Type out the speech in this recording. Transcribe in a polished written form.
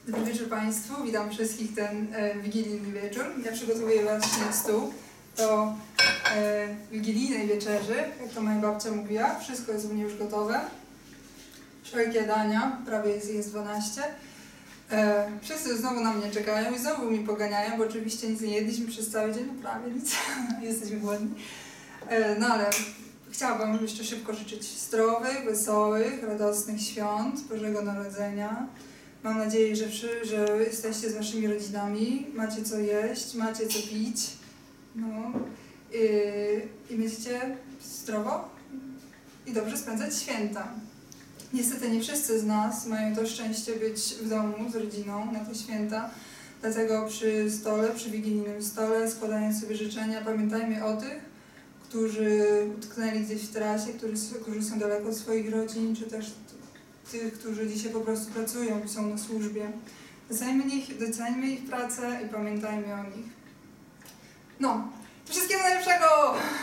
Dobry wieczór Państwu, witam wszystkich ten wigilijny wieczór. Ja przygotowuję właśnie stół do wigilijnej wieczerzy, jak to moja babcia mówiła. Wszystko jest u mnie już gotowe. Wszelkie dania, prawie jest 12. Wszyscy znowu na mnie czekają i znowu mi poganiają, bo oczywiście nic nie jedliśmy przez cały dzień, no prawie nic, jesteśmy głodni. No ale chciałabym Wam jeszcze szybko życzyć zdrowych, wesołych, radosnych świąt Bożego Narodzenia. Mam nadzieję, że jesteście z Waszymi rodzinami, macie co jeść, macie co pić, no, i będziecie zdrowo i dobrze spędzać święta. Niestety nie wszyscy z nas mają to szczęście być w domu z rodziną na te święta, dlatego przy stole, przy wigilijnym stole, składając sobie życzenia, pamiętajmy o tych, którzy utknęli gdzieś w trasie, którzy są daleko od swoich rodzin, czy też tych, którzy dzisiaj po prostu pracują i są na służbie. Doceniajmy ich pracę i pamiętajmy o nich. No, wszystkiego najlepszego!